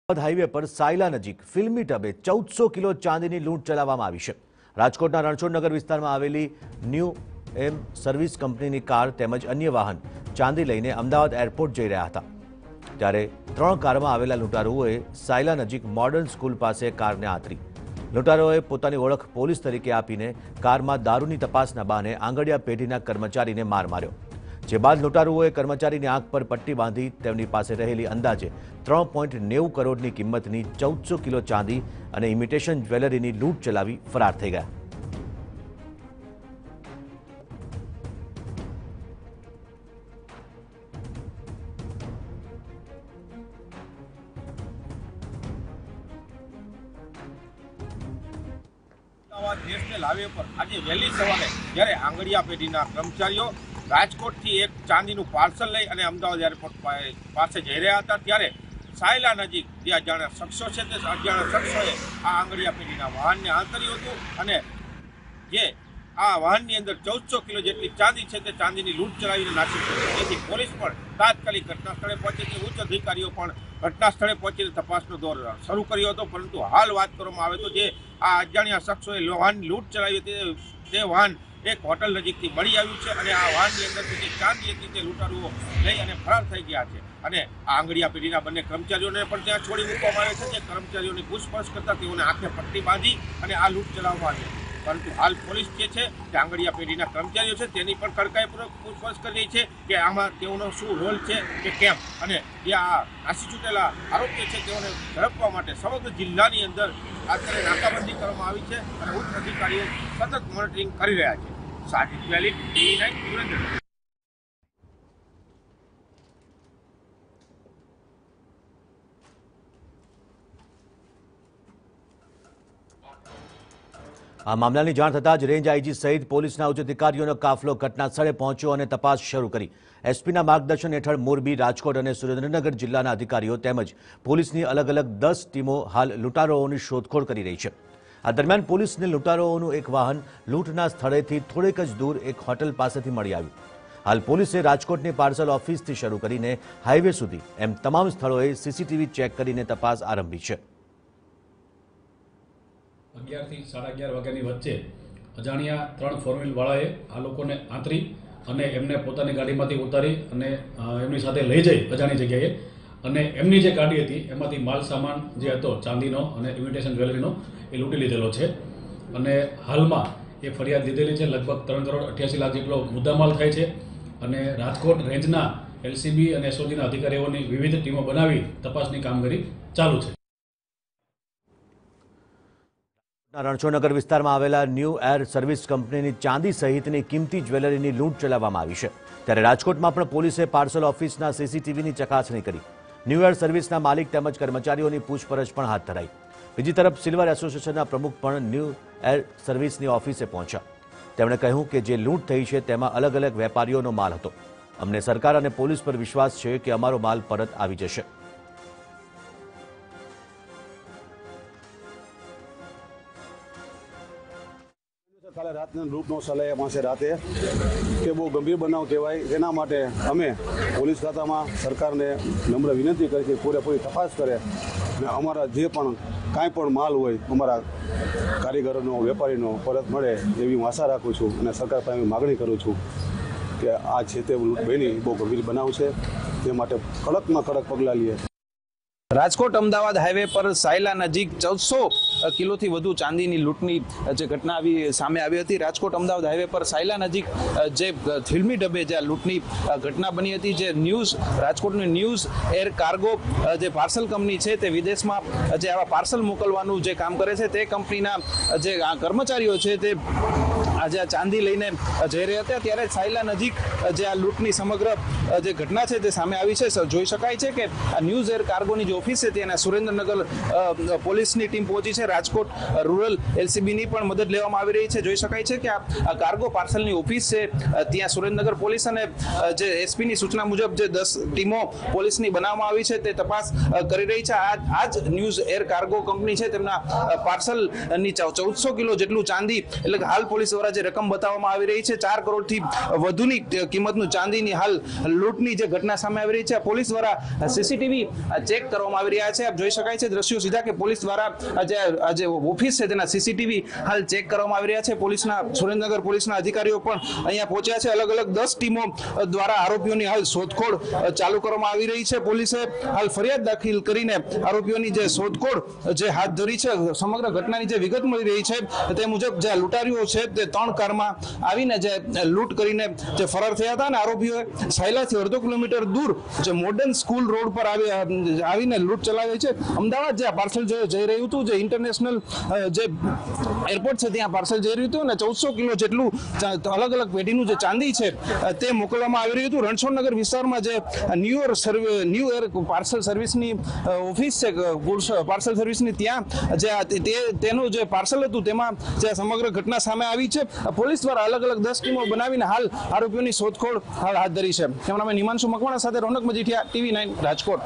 Highway पर सायला नजीक फिल्मी टबे 1400 किलो चांदीनी लूंट चलावવામાં આવી છે। રાજકોટના રણછોડનગર વિસ્તારમાં આવેલી ન્યૂ એર સર્વિસ કંપનીની કાર તેમજ અન્ય વાહન ચાંદી લઈને અમદાવાદ એરપોર્ટ જઈ રહ્યા હતા, ત્યારે ત્રણ કારમાં આવેલા લૂંટારુઓએ સાયલા નજીક મોડર્ન સ્કૂલ પાસે કારને આંતરી। લૂંટારુઓએ પોતાની ઓળખ પોલીસ તરીકે આપીને કારમાં દારૂની તપાસના બહાને આંગડિયા પેઢીના કર્મચારીને માર માર્યો, જે બાદ લૂંટારુઓએ કર્મચારીની આંખ પર પટ્ટી બાંધી તેમની પાસે રહેલી અંદાજે 3.90 કરોડની કિંમતની 1400 કિલો ચાંદી અને ઇમિટેશન જ્વેલરીની લૂંટ ચલાવી ફરાર થઈ ગયા। नेशनल हाईवे पर आज वहेली सवारे જ્યારે આંગડિયા પેઢીના કર્મચારીઓ રાજકોટથી એક ચાંદીનું પાર્સલ લઈ અને અમદાવાદ એરપોર્ટ પાસે જઈ રહ્યા હતા, ત્યારે સાયલા નજીક જે અજાણ્યા શખ્સો છે તે અજાણ્યા શખ્સોએ આ આંગડિયા પેઢીના વાહનને આંતર્યું હતું અને જે આ વાહનની અંદર 1400 કિલો જેટલી ચાંદી છે તે ચાંદીની લૂંટ ચલાવીને નાસી હતી। તેથી પોલીસ પણ તાત્કાલિક ઘટના સ્થળે પહોંચી હતી, ઉચ્ચ અધિકારીઓ પણ ઘટના સ્થળે પહોંચીને તપાસનો દોર શરૂ કર્યો હતો। પરંતુ હાલ વાત કરવામાં આવે તો જે આ અજાણ્યા શખ્સોએ વાહનની લૂંટ ચલાવી હતી તે વાહન એક હોટલ નજીકથી મળી આવ્યું છે અને આ વાહનની અંદરથી જે ચાંદી હતી તે લૂંટારુઓ લઈ અને ફરાર થઈ ગયા છે અને આ આંગડિયા પેઢીના બંને કર્મચારીઓને પણ ત્યાં છોડી મૂકવામાં આવે છે। જે કર્મચારીઓની પૂછપરછ કરતા તેઓને આંખે પટ્ટી બાંધી અને આ લૂંટ ચલાવવામાં આવી, પરંતુ હાલ પોલીસ જે છે તે આંગડિયા પેઢીના કર્મચારીઓ છે તેની પણ કડકાઈપૂર્વક પૂછપરછ કરી રહી છે કે આમાં તેઓનો શું રોલ છે કે કેમ, અને જે આ નાસી છૂટેલા આરોપીઓ છે તેઓને ઝડપવા માટે સમગ્ર જિલ્લાની અંદર અત્યારે નાકાબંધી કરવામાં આવી છે અને ઉચ્ચ અધિકારીઓ સતત મોનિટરિંગ કરી રહ્યા છે। સાજિદ વેલી, TV9 સુરેન્દ્રનગર। આ મામલાની જાણ થતાં જ રેન્જ આઈજી સહિત પોલીસના ઉચ્ચ અધિકારીઓનો કાફલો ઘટના સ્થળે પહોંચ્યો અને તપાસ શરૂ કરી। એસપીના માર્ગદર્શન હેઠળ મોરબી, રાજકોટ અને સુરેન્દ્રનગર જિલ્લાના અધિકારીઓ તેમજ પોલીસની અલગ અલગ 10 ટીમો હાલ લૂંટારુઓની શોધખોળ કરી રહી છે। આ દરમિયાન પોલીસને લૂંટારુઓનું એક વાહન લૂંટના સ્થળેથી થોડેક જ દૂર એક હોટલ પાસેથી મળી આવ્યું। હાલ પોલીસે રાજકોટની પાર્સલ ઓફિસથી શરૂ કરીને હાઈવે સુધી એમ તમામ સ્થળોએ સીસીટીવી ચેક કરીને તપાસ આરંભી છે। 11 થી 11:30 વાગ્યાની વચ્ચે અજાણ્યા 3 ફોર વ્હીલ વાળાએ આ લોકોને આંતરી અને એમને પોતાની ગાડીમાંથી ઉતારી અને એમની સાથે લઈ જઈ અજાણી જગ્યાએ, અને એમની જે ગાડી હતી એમાંથી માલ સામાન જે હતો ચાંદીનો અને ઇમિટેશન જ્વેલરીનો એ લૂંટી લીધેલો છે અને હાલમાં એ ફરિયાદ લીધેલી છે। લગભગ 3.88 લાખ જેટલો મુદ્દામાલ થાય છે અને રાજકોટ રેન્જના એલસીબી અને એસઓજીના અધિકારીઓની વિવિધ ટીમો બનાવી તપાસની કામગીરી ચાલુ છે। રણછોડનગર વિસ્તારમાં આવેલા ન્યૂ એર સર્વિસ કંપનીની ચાંદી સહિતની કિંમતી જ્વેલરીની લૂંટ ચલાવવામાં આવી છે, ત્યારે રાજકોટમાં પણ પોલીસે પાર્સલ ઓફિસના સીસીટીવીની ચકાસણી કરી। ન્યૂ એર સર્વિસના માલિક તેમજ કર્મચારીઓની પૂછપરછ પણ હાથ ધરાઈ। બીજી તરફ સિલ્વર એસોસિએશનના પ્રમુખ પણ ન્યૂ એર સર્વિસની ઓફિસે પહોંચ્યા। તેમણે કહ્યું કે જે લૂંટ થઈ છે તેમાં અલગ અલગ વેપારીઓનો માલ હતો। અમને સરકાર અને પોલીસ પર વિશ્વાસ છે કે અમારો માલ પરત આવી જશે। કાલે રાતના લૂંટનો સલાહ પાસે રાતે કે બહુ ગંભીર બનાવ કહેવાય, એના માટે અમે પોલીસ ખાતામાં સરકારને નમ્ર વિનંતી કરી કે પૂરેપૂરી તપાસ કરે અને અમારા જે પણ કાંઈ પણ માલ હોય અમારા કારીગરોનો, વેપારીનો પરત મળે એવી હું આશા રાખું છું અને સરકાર પાસે માગણી કરું છું કે આ છે તે લૂંટ બની બહુ ગંભીર બનાવ છે, તે માટે કડકમાં કડક પગલાં લઈએ। રાજકોટ અમદાવાદ હાઈવે પર સાયલા નજીક 1400 કિલોથી વધુ ચાંદીની લૂંટની જે ઘટના સામે આવી હતી। રાજકોટ અમદાવાદ હાઈવે પર સાયલા નજીક જે ફિલ્મી ડબ્બે જે લૂંટની ઘટના બની હતી, જે રાજકોટની ન્યૂઝ એર કાર્ગો જે પાર્સલ કંપની છે તે વિદેશમાં જે આવા પાર્સલ મોકલવાનું જે કામ કરે છે તે કંપનીના જે કર્મચારીઓ છે તે આજે ચાંદી લઈને જઈ રહ્યા હતા, ત્યારે સાયલા નજીક જે આ લૂંટની સમગ્ર જે ઘટના છે તે સામે આવી છે। જોઈ શકાય છે કે આ ન્યૂઝ એર કાર્ગોની જે ઓફિસ છે ત્યાં સુરેન્દ્રનગર પોલીસની ટીમ પહોંચી છે, રાજકોટ રૂરલ એલસીબીની પણ મદદ લેવામાં આવી રહી છે। જોઈ શકાય છે કે આ કાર્ગો પાર્સલની ઓફિસ છે ત્યાં સુરેન્દ્રનગર પોલીસ અને જે એસપીની સૂચના મુજબ જે 10 ટીમો પોલીસની બનાવવામાં આવી છે તે તપાસ કરી રહી છે। આ જ ન્યૂઝ એર કાર્ગો કંપની છે, તેમના પાર્સલની 1400 કિલો જેટલું ચાંદી એટલે કે હાલ પોલીસ દ્વારા દ્વારા જે રકમ બતાવવામાં આવી રહી છે 4 કરોડથી વધુની કિંમતનું ચાંદીની હાલ લૂંટની જે ઘટના સામે આવી રહી છે, પોલીસ દ્વારા સીસીટીવી ચેક કરવામાં આવી રહ્યા છે. આપ જોઈ શકાય છે દ્રશ્યો સીધા કે પોલીસ દ્વારા જે ઓફિસ છે તેના સીસીટીવી હાલ ચેક કરવામાં આવી રહ્યા છે. પોલીસના સુરેન્દ્રનગર પોલીસના અધિકારીઓ પણ અહીંયા પહોંચ્યા છે. અલગ અલગ 10 ટીમો દ્વારા આરોપીઓની હાલ શોધખોળ ચાલુ કરવામાં આવી રહી છે. પોલીસે હાલ ફરિયાદ દાખલ કરીને આરોપીઓની જે શોધખોળ જે હાથ ધરી છે. સમગ્ર ઘટનાની જે વિગત મળી રહી છે તે મુજબ જે લૂંટારીઓ છે તે 3 કારમાં આવીને જે લૂંટ કરીને જે ફરાર થયા હતા અને આરોપીઓએ સાયલાથી અડધો કિલોમીટર દૂર જે મોડર્ન સ્કૂલ રોડ પર આવીને લૂંટ ચલાવી છે. અમદાવાદ જે પાર્સલ જઈ રહ્યું હતું, જે ઇન્ટરનેશનલ જે એરપોર્ટ છે ત્યાં પાર્સલ જઈ રહ્યું હતું અને 1400 કિલો જેટલું અલગ અલગ પેઢીનું જે ચાંદી છે તે મોકલવામાં આવી રહ્યું હતું. રણછોડનગર વિસ્તારમાં જે ન્યૂ એર પાર્સલ સર્વિસની ઓફિસ છે, પાર્સલ સર્વિસની ત્યાં જે તેનું જે પાર્સલ હતું તેમાં જે સમગ્ર ઘટના સામે આવી છે. પોલીસ દ્વારા અલગ અલગ 10 ટીમો બનાવીને હાલ આરોપીઓની શોધખોળ હાથ ધરી છે. કેમેરામેન હિમાંશુ મકવાણા સાથે રોનક મજીઠિયા, TV9 રાજકોટ.